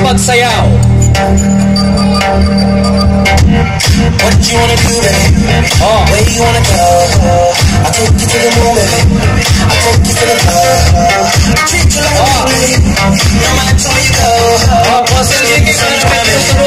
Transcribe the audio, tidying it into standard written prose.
magsayaw. What you wanna do, baby? Where you wanna go? I'll take you to the moon, baby. I'll take you to the club. Treat you like a queen, no matter where you go. Boss Enrique,